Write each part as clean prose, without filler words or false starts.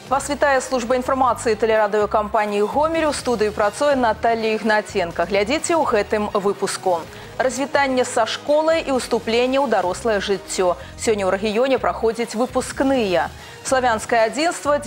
Вас вітае служба інфармацыі тэлерадыёкампаніі «Гомель». У студыі працуе Наталья Ігнаценка. Глядзіце ў гэтым выпуску. Развітанне са школай і ўступленне ў дарослае жыццё. Сёння ў рэгіёне праходзяць выпускныя. Славянскае адзінства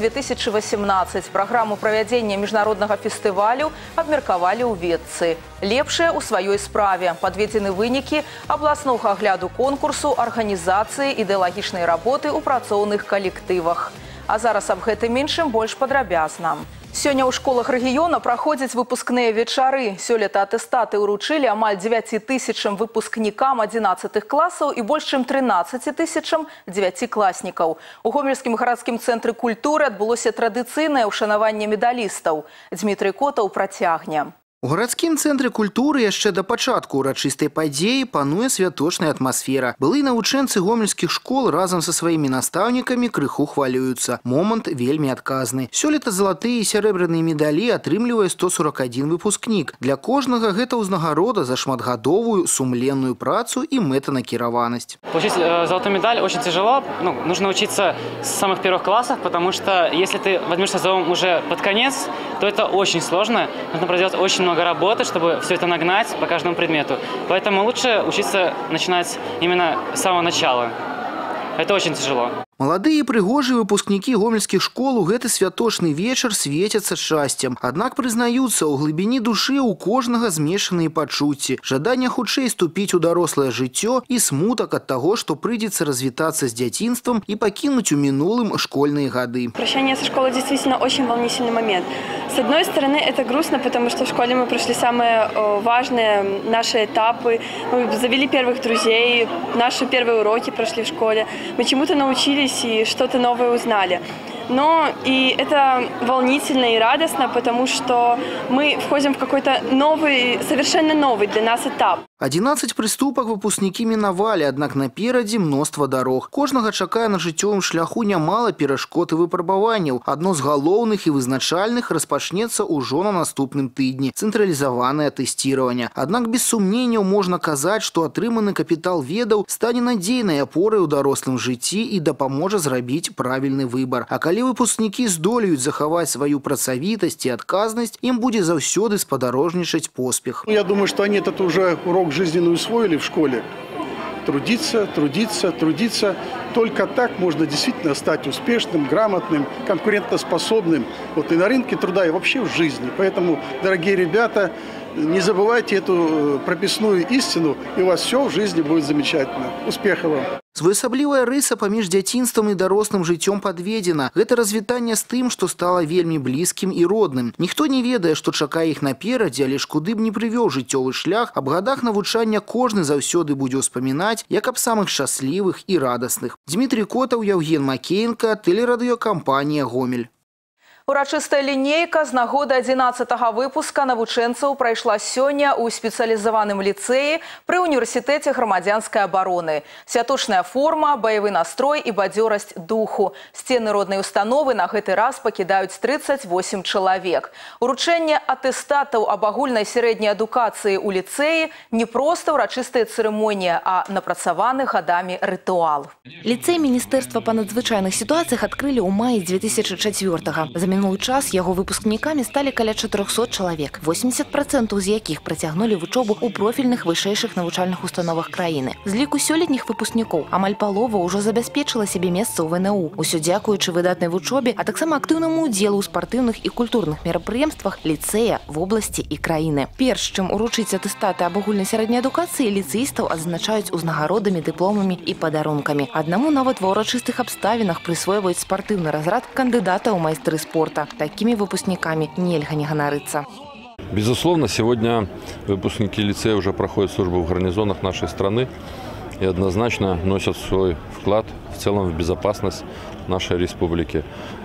2018. Праграму правядзення міжнароднага фестывалю абмеркавалі ў Ветцы. Лепшыя ў сваёй справе. Падведзены вынікі абласнога агляду конкурсу, арганізацыі ідэалагічнай работы ў працоўных калектывах. А зараз аб гэтым іншым больш падрабязна. Сёння ў школах рэгіёна праходзяць выпускныя вечары. Сёлета атэстаты ўручылі амаль 9 тысячам выпускнікам 11 класаў і больш чым 13 тысячам дзевяцікласнікаў. У Гомельскім гарадскім цэнтры культуры адбылося традыцыйнае ўшанаванне медалістаў. Дмітрый Котаў працягне. У гарадскім цэнтры культуры яшчэ да пачатку ўрачыстай падзеі пануе святочная атмасфера. Былыя навучэнцы гомельскіх школ разам са сваімі настаўнікамі крыху хвалююцца. Момант вельмі адказны. Сёлета залатыя і сярэбраныя медалі атрымлівае 141 выпускнік. Для кожнага гэта ўзнагарода за шматгадовую сумленную працу і мэтанакіраванасць. Получить золотую медаль очень тяжело. Нужно учиться с самых первых классов, потому что если ты возьмешься за ум уже под конец, то это очень сложно. Нужно проделать очень много работы, чтобы все это нагнать по каждому предмету. Поэтому лучше учиться начинать именно с самого начала. Это очень тяжело. Маладыя і прыгожыя выпускнікі гомельскіх школ у гэты святочны вечар свецяцца шчасцем. Аднак прызнаюцца, у глыбіні душы ў кожнага змешаныя пачуцці. Жаданне хутчэй ступіць у дарослае жыццё і смутак ад таго, што прыйдзецца развітацца з дзяцінствам і пакінуць у минулым школьные гады. Прощание со школой действительно очень волнительный момент. С одной стороны, это грустно, потому что в школе мы прошли самые важные наши этапы. Мы завели первых друзей, наши первые уроки прошли в школе. Мы чему-то научились и что-то новое узнали. Но и это волнительно и радостно, потому что мы входим в какой-то новый, совершенно новый для нас этап. 11 прыступак выпускнікі мінавалі, аднак наперадзе мноства дарог. Кожнага чакае на жыццёвым шляху нямала перашкод і выпрабаванняў. Адно з галоўных і вызначальных распачнецца ўжо на наступным тыдні – цэнтралізаванае тэсціраванне. Аднак без сумненняў можна казаць, што атрыманы капітал ведаў стане надзейнай апорай у дарослым жыцці і дапаможа зрабіць правільны выбар. А калі выпускнікі здолеюць захаваць сваю працавітасць і адказнасць, ім будзе заўсёды спадарожнічаць поспех. Я думаю, что они этот уже урок жизненный усвоили в школе. Трудиться, трудиться, трудиться. Только так можно действительно стать успешным, грамотным, конкурентоспособным. Вот и на рынке труда, и вообще в жизни. Поэтому, дорогие ребята, не забывайте эту прописную истину, и у вас все в жизни будет замечательно. Успехов вам! Своеасаблівая рыса паміж дзяцінствам і дарослым жыццём падведзена. Гэта развітанне з тым, што стала вельмі блізкім і родным. Ніхто не ведае, што чакае іх наперадзе, але ж куды б не прывёў жыццёвы шлях, аб гадах навучання кожны заўсёды будзе ўспамінаць, як аб самых шчаслівых і радасных. Дмітрый Котаў, Яўген Макеенка, тэлерадыёкампанія «Гомель». Урачыстая лінейка з нагоды 11-го выпуска навучэнцаў прайшла сёння ў спецыялізаваным ліцэі пры універсітэце грамадзянскай абароны. Святочная форма, баявы настрой і бадзёрасць духу. Сцены роднай установы на гэты раз пакідаюць 38 чалавек. Уручэнне атэстатаў аб агульнай сярэдняй адукацыі ў ліцэі не проста ўрачыстая цырымонія, а напрацаваны гадамі рытуал. Ліцэй Міністэрства па надзвычайных сітуацыях адкрылі ў маі 2004-го. За мінулы час яго выпускнікамі сталі каля 400 чалавек, 80% з якіх працягнулі вучобу ў профільных вышэйшых навучальных установах краіны. З ліку сёлетніх выпускнікоў амаль палова ўжо забяспечыла сябе месца ў ВНУ. Усё дзякуючы выдатнай вучобе, а таксама актыўнаму ўдзелу ў спартыўных і культурных мерапрыемствах ліцэя, вобласці і краіны. Перш чым уручыць атэстаты аб агульнай сярэдняй адукацыі, ліцэістаў адзначаюць узнагародамі, дыпломамі і падарункамі. Аднаму нават ва ўрачыстых абставінах прысвойваюць спартыўны разрад кандыдата ў майстры спорта. Такими выпускниками нельга не ганарыцца. Безусловно, сегодня выпускники лицея уже проходят службу в гарнизонах нашей страны и однозначно носят свой вклад в целом в безопасность нашей республики.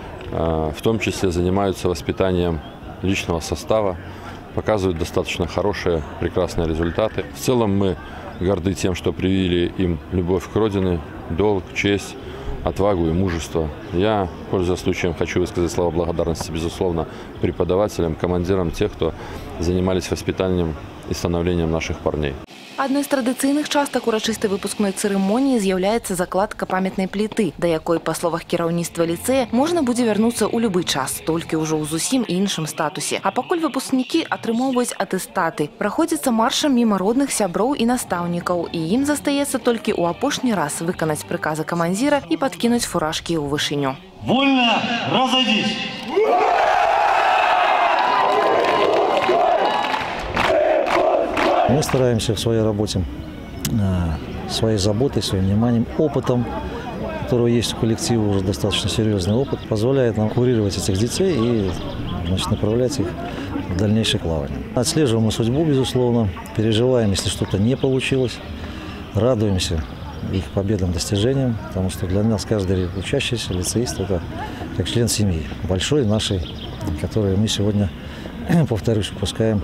В том числе занимаются воспитанием личного состава, показывают достаточно хорошие, прекрасные результаты. В целом мы горды тем, что привили им любовь к родине, долг, честь, отвагу и мужество. Я, пользуясь случаем, хочу высказать слова благодарности, безусловно, преподавателям, командирам, тех, кто занимались воспитанием и становлением наших парней. Адной з традыцыйных частак урачыстай выпускной цырымоніі з'яўляецца закладка памятнай пліты, да якой, па словах кіраўніцтва ліцэя, можна будзе вярнуцца ў любы час, толькі ўжо ў зусім іншым статусе. А пакуль выпускнікі атрымоўваюць атэстаты, праходзяцца маршам міма родных, сяброў і настаўнікаў, і ім застаецца толькі ў апошні раз выканаць прыказы камандзіра і падкінуць фуражкі ў вышыню. Вольно разойдись! Мы стараемся в своей работе, своей заботой, своим вниманием, опытом, которого есть у коллектива уже достаточно серьезный опыт, позволяет нам курировать этих детей и, значит, направлять их в дальнейшее плавание. Отслеживаем судьбу, безусловно, переживаем, если что-то не получилось, радуемся их победам, достижениям, потому что для нас каждый учащийся, лицеист – это как член семьи, большой нашей, которую мы сегодня, повторюсь, выпускаем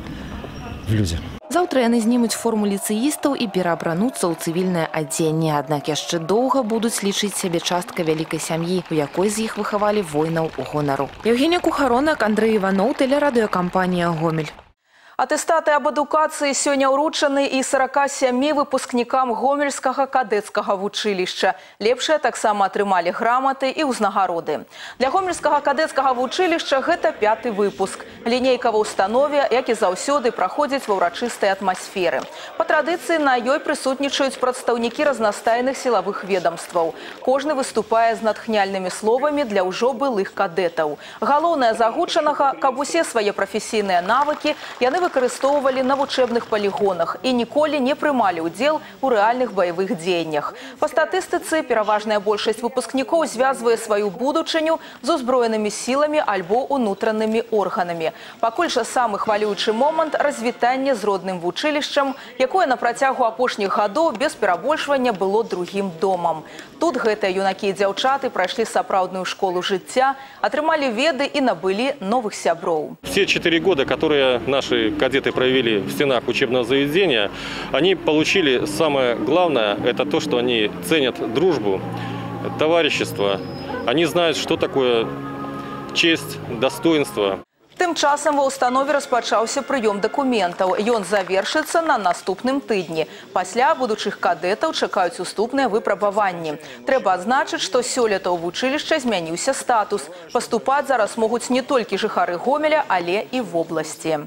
в люди. Заўтра яны знімуць форму ліцэістаў і пераапрануцца ў цывільнае адзенне. Аднак яшчэ доўга будуць лічыць сябе часткай вялікай сям'і, у якой з іх выхавалі воінаў у гонару. Евгения Кухаронак, Андрей Иванов, тэлерадыёкампанія «Гомель». Атэстаты аб адукацыі сёння ўручаны і 47 выпускнікам гомельскага кадэцкага вучылішча. Лепшыя таксама атрымалі граматы і ўзнагароды. Для гомельскага кадэцкага вучылішча гэта 5-ты выпуск. Лінейка ва ўстанове, як і заўсёды, праходзіць ва ўрачыстай атмасферы. Па традыцыі на ёй прысутнічаюць прадстаўнікі разнастайных сілавых ведомстваў. Кожны выступае з натхняльнымі словамі для ўжо былых кадэтаў. Галоўнае з агучанага, каб усе свае прафесійныя навыкі яны выкарыстоўвалі на вучэбных палігонах і ніколі не прымалі ўдзел у рэальных баявых дзеяннях. Па статыстыцы, пераважная большасць выпускнікоў звязвае сваю будучыню з узброенымі сіламі альбо унутранымі органамі. Пакуль жа самы хвалюючы момант – развітанне з родным вучылішчам, якое на працягу апошніх гадоў без перабольшвання было другім домам. Тут гэтыя юнакі і дзяўчаты прайшлі сапраўдную школу жыцця, атрымалі веды і набылі новых сяброў. Все 4 года, которые наши кадеты провели в стенах учебного заведения, они получили самое главное, это то, что они ценят дружбу, товарищество. Они знают, что такое честь, достоинство. Тым часам ва ўстанове распачаўся прыём дакументаў. Ён завершыцца на наступным тыдні. Пасля будучых кадэтаў чакаюць уступныя выпрабаванні. Трэба адзначыць, што сёлета ў вучылішча змяніўся статус. Паступаць зараз могуць не толькі жыхары Гомеля, але і в обласці.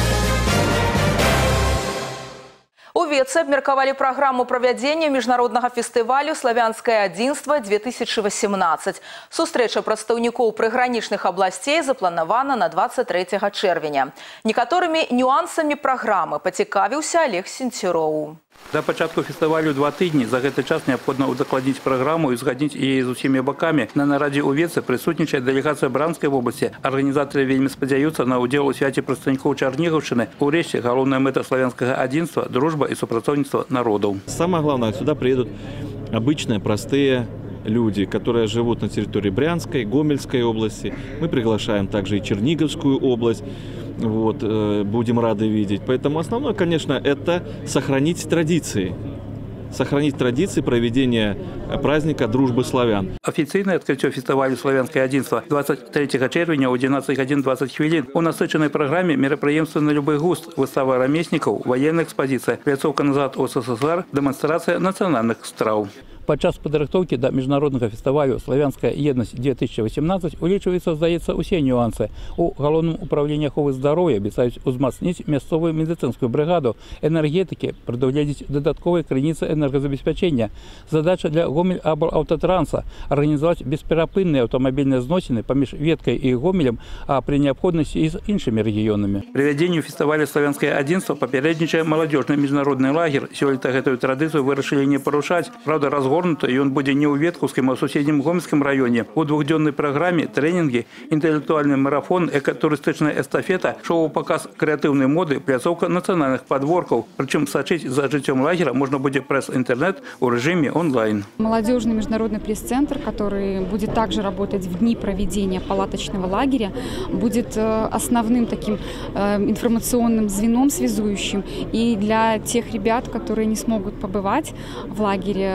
У Вецы абмеркавалі праграму правядзення міжнароднага фестывалю «Славянскае адзінства-2018». Сустрэча прадстаўнікоў прыгранічных абласцей запланавана на 23 чэрвеня. Некаторымі нюансамі праграмы пацікавіўся Олег Сенцюроў. Да пачатку фестывалю 2 тыдні. За гэты час неабходна ўдакладніць праграму і узгадніць яе з усімі бакамі. На нарадзе ў Вецы прысутнічае дэлегацыя Бранскай вобласці. Арганізатары вельмі спадзяюцца на ўдзел у свяце прадстаўнікоў Чарнігаўшчыны. Урэшце, галоўная мэта славянскага адзінства – дружба и супрацоўніцтва народов. Самое главное, сюда приедут обычные, простые люди, которые живут на территории Брянской, Гомельской области. Мы приглашаем также и Черниговскую область. Вот, будем рады видеть. Поэтому основное, конечно, это сохранить традиции. Сохранить традиции проведения праздника дружбы славян. Официальное открытие фестиваля «Славянское адзінства» 23 чэрвеня ў 11 гадзін 20 хвілін. У насычанай праграме мерапрыемствы на любы густ, выстава рамеснікаў, военная экспозиция, пляцоўка назад у СССР, демонстрация национальных страў. Падчас падрыхтоўкі да міжнароднага фестывалю «Славянская еднасць-2018» улічваецца, здаецца, усе нюансы. У галоўным управленні аховы здароўя абяцаюць узмацніць мясцовую медыцынскую брыгаду, энергетыкі, прадугледзець дадатковыя крыніцы энергазабеспячэння. Задача для Гомель-Аблаўтатранса – арганізаваць бесперапынныя аўтамабільныя зносіны паміж Веткай і Гомелем, а пры неабходнасці і з іншымі рэгіёнамі. Правядзенню фестываля «Славянскае адзінства» папярэднічае маладзёжны міжнародны лагер. Сёлета гэтую традыцыю вырашылі не парушаць. Праўда, разгорнуты ён будзе не ў Веткаўскім, а ў суседнім Гомельскім раёне. У двухдзённай праграме трэнінгі, інтэлектуальны марафон, экатурыстычная эстафета, шоу-паказ крэатыўнай моды, пляцоўка нацыянальных падворкаў. Прычым сачыць за жыццём лагера можна будзе праз интернет у режиме онлайн. Молодежный международный пресс-центр, который будет также работать в дни проведения палаточного лагеря, будет основным таким информационным звеном связующим. И для тех ребят, которые не смогут побывать в лагере,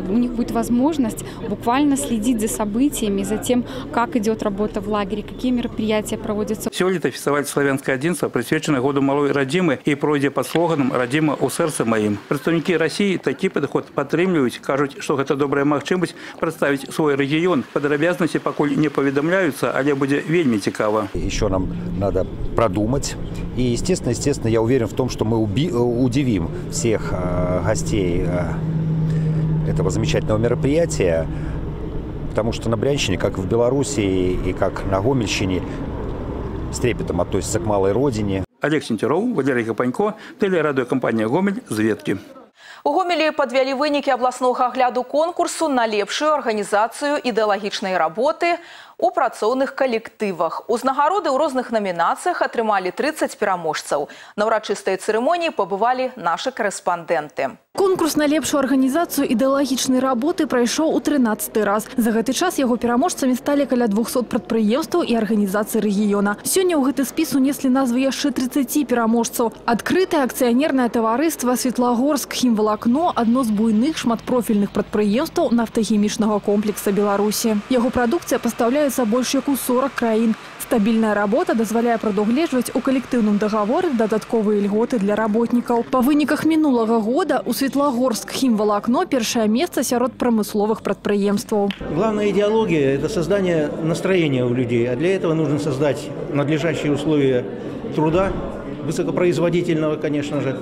у них будет возможность буквально следить за событиями, за тем, как идет работа в лагере, какие мероприятия проводятся. Сёлета фестиваль «Славянское единство» присвячен году малой радзімы и пройдзе под слоганом «Радзіма у сэрцы маім». Представники России такі падыход падтрымліваюць, кажуць, што гэта добрая магчымасць прадставіць свой рэгіён. Падрабязнасці пакуль не паведамляюцца, але будзе вельмі цікава. Еще нам надо продумать. И, естественно, я уверен в том, что мы удивим всех гостей этого замечательного мероприятия, потому что на Брянщине, как в Белоруссии и как на Гомельщине, с трепетом относятся к малой родине. Олег Сентеров, Валерий Капанько, телерадиокомпания «Гомель», зведкі. У Гомелі падвялі вынікі абласнога агляду конкурсу на лепшую арганізацыю ідэалагічнай работы у працоўных калектывах. Узнагароды ў розных намінацыях атрымалі 30 пераможцаў. На ўрачыстай цырымоніі пабывалі нашы карэспандэнты. Конкурс на лепшую арганізацыю ідэалагічнай работы прайшоў у 13-й раз. За гэты час яго пераможцамі сталі каля 200 прадпрыемстваў і арганізацый рэгіёна. Сёння ў гэты спіс унеслі назвы яшчэ 30 пераможцаў. Адкрытае акцыянернае таварыства «Светлагорск хімвалакно» – адно з буйных шматпрофільных прадпрыемстваў нафтахімічнага комплекса Беларусі. Яго прадукцыя пастаўляецца больш як у 40 краін. Стабільная работа дазваляе прадугледжваць у калектыўным дагаворы дадатковыя льготы для работнікаў. Па выніках мінулага года у Светлагорск хімвалакно першае месца сярод прамысловых прадпрыемстваў. Главная идеология – это создание настроения у людей. А для этого нужно создать надлежащие условия труда, высокопроизводительного, конечно же,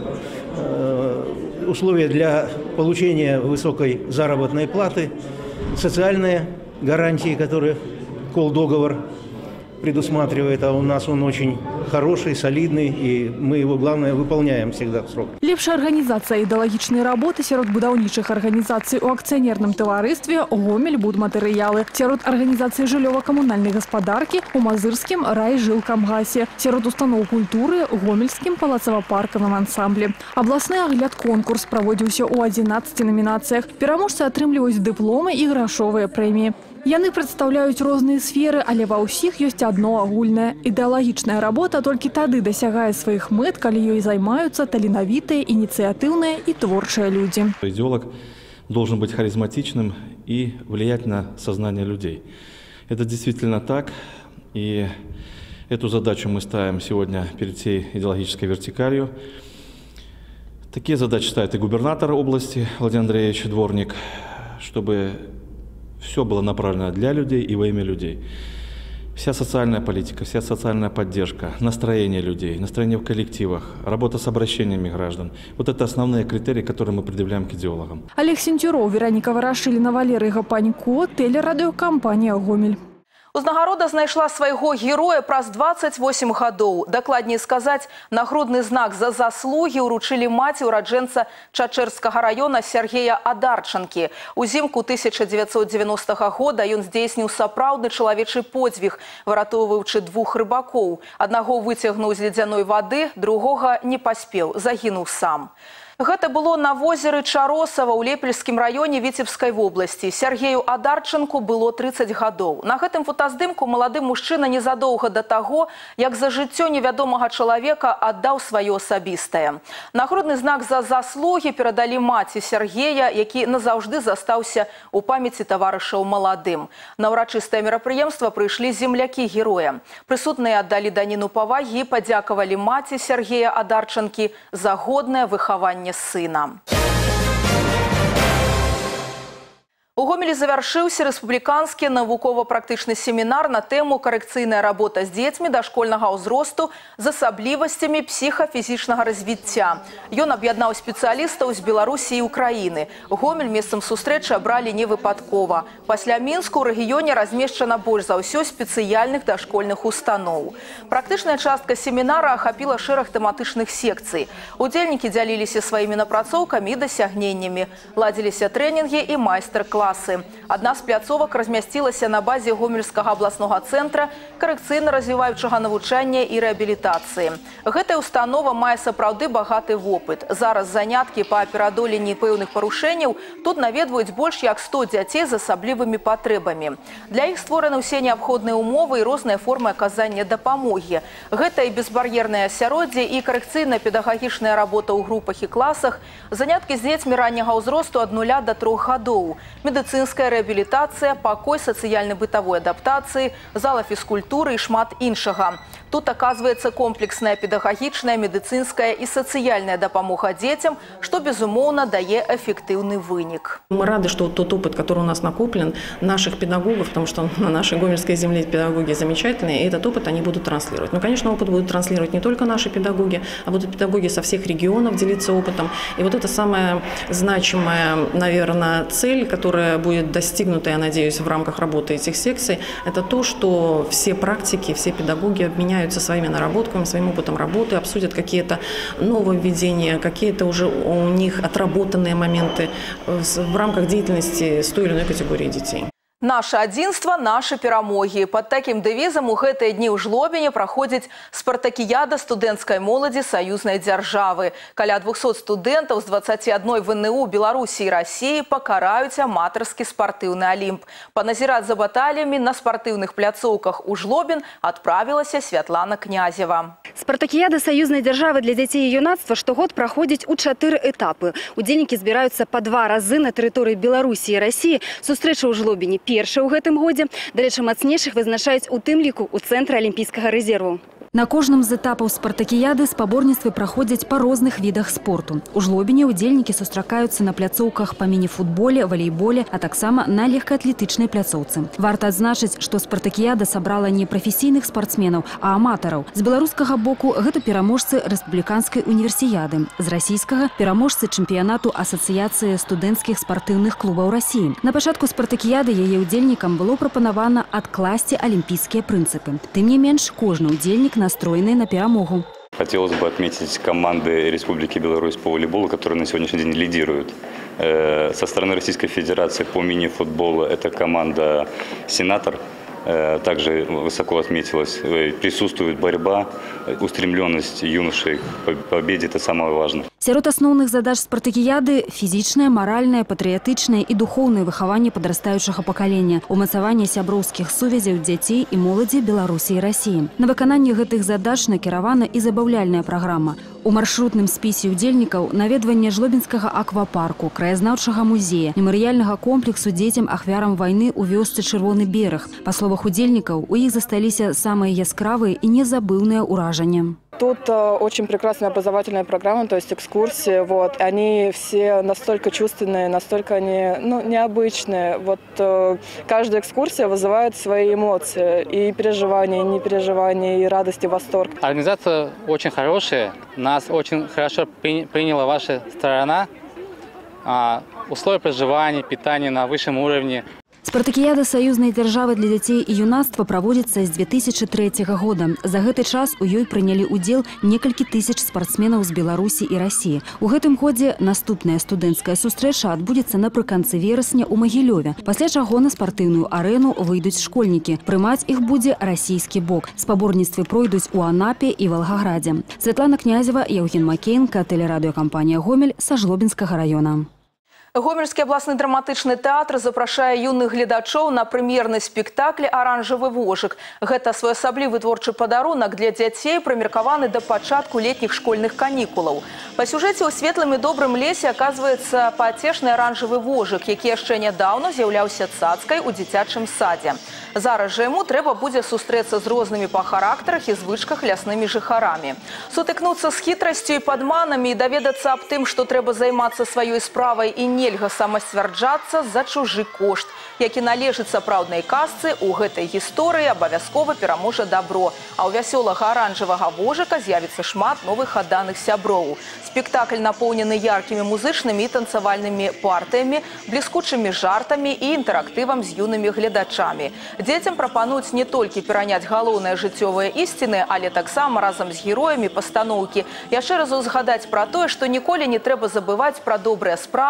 условия для получения высокой заработной платы, социальные гарантии, которые колл-договор предусматривает, а у нас он очень хороший, солидный, и мы его, главное, выполняем всегда в срок. Лепшая арганізацыя ідэалагічнай работы сярод будаўнічых арганізацый у акцыянерным таварыстве «Гомель будматэрыялы», сярод арганізацыі жыллёва-камунальнай гаспадаркі у Мазырскім райжилкамгасе, сярод устаноў культуры Гомельскім палацава-паркавым ансамблі. Абласны агляд-конкурс праводзіўся ў 11 намінацыях. Пераможцы атрымліваюць дыпломы і грашовыя прэміі. Яны прадстаўляюць розныя сферы, але ва ўсіх ёсць адно агульнае. Ідэалагічная работа толькі тады дасягае сваіх мэт, калі ёй займаюцца таленавітыя, ініцыятыўныя і творчыя людзі. Идеолог должен быть харизматичным и влиять на сознание людей. Это действительно так, и эту задачу мы ставим сегодня перед всей идеологической вертикалью. Такие задачи ставит и губернатор области Владимир Андреевич Дворник, чтобы все было направлено для людей и во имя людей. Вся социальная политика, вся социальная поддержка, настроение людей, настроение в коллективах, работа с обращениями граждан. Вот это основные критерии, которые мы предъявляем к идеологам. Олег Сентеров, Вероника Ворошилина, Валерий Гапанько, телерадиокомпания «Гомель». Узнагарода знайшла свайго героя праз 28 гадоў. Дакладней сказаць, нагрудны знак за заслугі ўручылі маці ўраджэнца Чачэрскага района Сергея Адарчанкі. Узімку 1990 года ён здзейсніў сапраўдны чалавечы подзвіг, выратоўваючы 2 рыбакоў. Аднаго выцягнуў з ледзяной вады, другога не паспеў, загінуў сам. Гэта было на возеры Чаросава ў Лепельскім раёне Віцебскай вобласці. Сергею Адарчанку было 30 гадоў. На гэтым фотаздымку малады мужчына незадоўга да таго, як за жыццё невядомага чалавека аддаў сваё асабістае. Нагрудны знак за заслугі перадалі маці Сергея, які назаўжды застаўся у памяці таварышаў маладым. На ўрачыстае мерапрыемства прыйшлі землякі героя. Прысутныя аддалі даніну павагі і падзякавалі маці Сергея Адарчанкі за годнае выхаванне сына. У Гомелі завяршыўся рэспубліканскі навукова-практычны семінар на тэму «Карэкцыйная работа з дзецьмі дашкольнага ўзросту з асаблівасцямі псіхафізічнага развіцця». Ён аб'яднаў спецыялістаў з Беларусі і Украіны. Гомель месцам сустрэчы абралі невыпадкова. Пасля Мінску ў рэгіёне размешчана больш за ўсё спецыяльных дашкольных устаноў. Практычная частка семінара ахапіла шэраг тэматычных секцый. Удзельнікі дзяліліся сваімі напрацоўкамі і дасягненнямі. Ладзіліся трэнінгі і майстар-класы. класы. Одна з пляцовак размясцілася на базе Гомельскага абласнога цэнтра карэкцыйна-развіваючага навучання і рэабілітацыі. Гэтая установа мае сапраўды багаты вопыт. Зараз заняткі па пераадоленні пэўных парушэнняў тут наведваюць больш як 100 дзяцей з асаблівымі патрэбамі. Для іх створаны ўсе неабходныя умовы і розныя формы аказання дапамогі. Гэта і безбар'ернае асяроддзе, і карэкцыйна-педагагічная работа ў групах і класах, заняткі з дзецьмі ранняга ўзросту ад 0 до 3 гадоў, медыцынская рэабілітацыя, пакой сацыяльна-бытавой адаптацыі, зала фізкультуры і шмат іншага. Тут оказывается комплексная педагогичная, медицинская и социальная допомога детям, что, безумовно, дает эффективный вынік. Мы рады, что тот опыт, который у нас накоплен, наших педагогов, потому что на нашей гомельской земле педагоги замечательные, и этот опыт они будут транслировать. Но, конечно, опыт будут транслировать не только наши педагоги, а будут педагоги со всех регионов делиться опытом. И вот это самая значимая, наверное, цель, которая будет достигнута, я надеюсь, в рамках работы этих секций, это то, что все практики, все педагоги обменяются своими наработками, своим опытом работы, обсудят какие-то нововведения, какие-то уже у них отработанные моменты в рамках деятельности с той или иной категории детей. Наше адзінства, наши перамогі. Под таким дэвізам у гэтыя дні ў Жлобіне праходзіць спартакіяда студэнцкай моладзі саюзнай дзяржавы. Каля 200 студэнтаў з 21 ВНУ Беларусі і Расіі пакараюць аматарскі спартыўны алімп. Паназіраць за баталіямі на спартыўных пляцоўках у Жлобін адправілася Святлана Князева. Спартакіяда саюзнай дзяржавы для дзяцей і юнацтва штогод праходзіць у 4 этапы. Удзельнікі збіраюцца па 2 разы на тэрыторыі Беларусі і Расіі. Сустрэча ў Жлобіне першая ў гэтым годзе. Далечы мацнейшых вызначаюць у тым ліку ў цэнтры алімпійскага рэзерву. На кожным з этапаў спартакіяды спаборніцтвы праходзяць па розных відах спорту. У Жлобіне удзельнікі сустракаюцца на пляцоўках па міні-футболе, валейболе, а таксама на легкаатлетычнай пляцоўцы. Варта адзначыць, што спартакіяда сабрала не прафесійных спартсменаў, а аматараў. З беларускага боку гэта пераможцы рэспубліканскай універсіяды, з расійскага пераможцы чэмпіянату асацыяцыі студэнцкіх спартыўных клубаў Расіі. На пачатку спартакіяды яе удзельнікам было прапанавана адкласці алімпійскія прынцыпы. Тым не менш, кожны удзельнік настроенные на перемогу. Хотелось бы отметить команды Республики Беларусь по волейболу, которые на сегодняшний день лидируют. Со стороны Российской Федерации по мини-футболу это команда «Сенатор». Также высоко отметилась, присутствует борьба, устремленность юношей к победе – это самое важное. Сярод асноўных задач спартакіяды – фізічнае, маральнае, патрыятычнае і духоўнае выхаванне падрастаючага пакалення, умацаванне сяброўскіх сувязяў дзяцей і моладзі Беларусі і Расіі. На выкананне гэтых задач накіравана і забаўляльная праграма. У маршрутным спісе удзельнікаў наведванне Жлобінскага аквапарку, краязнаўчага музея, мемарыяльнага комплексу дзецям ахвярам вайны ў вёсцы Чырвоны бераг. Па словах удзельнікаў, у іх засталіся самыя яскравыя і незабыўныя ўражанні. Тут очень прекрасная образовательная программа, то есть экскурсии. Вот. Они все настолько чувственные, настолько они необычные. Вот, каждая экскурсия вызывает свои эмоции. И переживания, и непереживания, и радость, и восторг. Организация очень хорошая. Нас очень хорошо приняла ваша сторона. Условия проживания, питания на высшем уровне. Спартакіяда саюзнай дзяржавы для дзяцей і юнацтва праводзіцца з 2003 года. За гэты час у ёй прынялі ўдзел некалькі тысяч спартсменаў з Беларусі і Расіі. У гэтым годзе наступная студэнцкая сустрэча адбудзецца напрыканцы верасня ў Магілёве. Пасля чаго на спартыўную арэну выйдуць школьнікі. Прымаць іх будзе расійскі бок. Спаборніцтвы пройдуць у Анапе і Валгаградзе. Святлана Князева, Яўген Макеенка, тэлерадыёкампанія «Гомель» са Жлобінскага раёна. Гомельскі абласны драматычны тэатр запрашае юных гледачоў на прэм'ерны спектакль «Аранжавы вожык». Гэта своеасаблівы творчы падарунак для дзяцей, прымеркаваны да пачатку летніх школьных канікулаў. Па сюжэце ў светлым і добрым лесе аказваецца паацешны аранжавы вожык, які яшчэ нядаўна з'яўляўся цацкай у дзіцячым садзе. Зараз жа яму трэба будзе сустрэцца з рознымі па характарах і звычках ляснымі жыхарамі. Сутыкнуцца з хітрасцю і падманамі і даведацца аб тым, што трэба займацца сваёй справай і нельга самасцвярджацца за чужы кошт, які належыць сапраўднай казцы, у гэтай гісторыі абавязкова пераможа дабро. А ў вясёлага аранжавага вожыка з'явіцца шмат новых адданых сяброў. Спектакль напоўнены яркімі музычнымі і танцавальнымі партыямі, бліскучымі жартамі і інтэрактывам з юнымі гледачамі. Дзецям прапануюць не толькі пераняць галоўныя жыццёвыя ісціны, але таксама разам з героямі пастаноўкі яшчэ раз узгадаць пра тое, што ніколі не трэба забываць пра добрыя справы і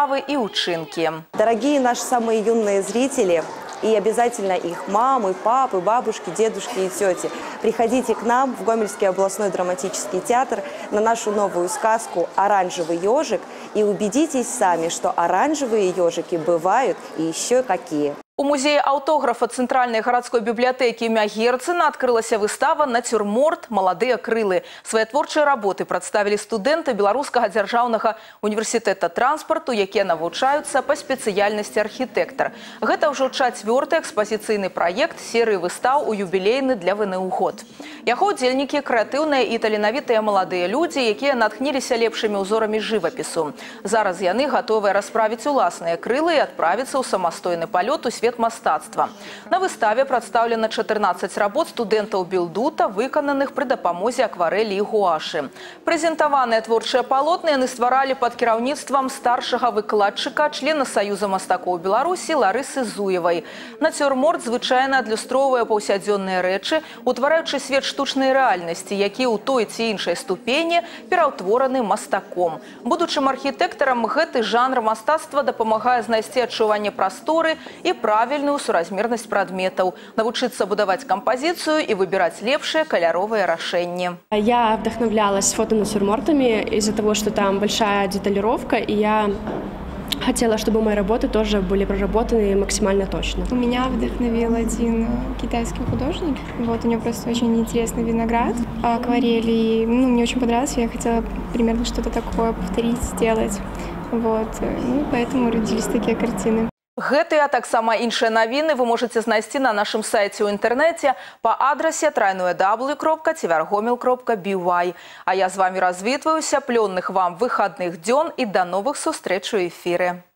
учинки. Дорогие наши самые юные зрители, и обязательно их мамы, папы, бабушки, дедушки и тети, приходите к нам в Гомельский областной драматический театр на нашу новую сказку «Оранжевый ежик» и убедитесь сами, что оранжевые ежики бывают и еще какие. У музея аўтографа Центральной городской библиотеки імя Герцена открылася выстава «Нацюрморт. Молодые крылы». Свои творчыя работы представили студенты Белорусского дзяржаўнага университета транспорту, якія навучаюцца по спецыяльнасці архітэктар. Гэта ўжо 4-й экспозіцыйны проект серыі выстаў у юбілейны для ВНУ год. Яго удзельнікі крэатыўныя і таленавітыя маладыя людзі, якія натхніліся лепшымі ўзорамі жывапісу. Зараз яны гатовыя расправіць уласныя крылы і адправіцца ў самастойны палёт у свет мастацтва. На выставе прадстаўлена 14 работ студэнтаў Белдута, выкананых пры дапамозе акварэлі і гуашы. Прэзентаваныя творчыя палотны яны стваралі пад кіраўніцтвам старшага выкладчыка, члена Саюза мастакоў Беларусі Ларысы Зуевай. Нацюрморт звычайна адлюстроўвае паўсядзённыя рэчы, утвараючы свет штучнай рэальнасці, які ў той ці іншай ступені пераўтвораны мастаком. Будучым архітэктарам гэты жанр мастацтва дапамагае знайсці адчуванне прасторы і правильную суразмерность предметов, научиться будовать композицию и выбирать лепшие кольоровые решения. Я вдохновлялась фотонатюрмортами из-за того, что там большая деталировка, и я хотела, чтобы мои работы тоже были проработаны максимально точно. У меня вдохновил один китайский художник. Вот, у него просто очень интересный виноград, акварели. Мне очень понравилось, я хотела примерно что-то такое повторить, сделать. Вот, поэтому родились такие картины. Гэтыя, а таксама іншыя навіны вы можете знайсці на нашым сайце ў інтэрнэце па адрасе www.tvrgomel.by. А я з вами развітваюся, плённых вам выхадных дзён і да новых сустрэч у эфіры.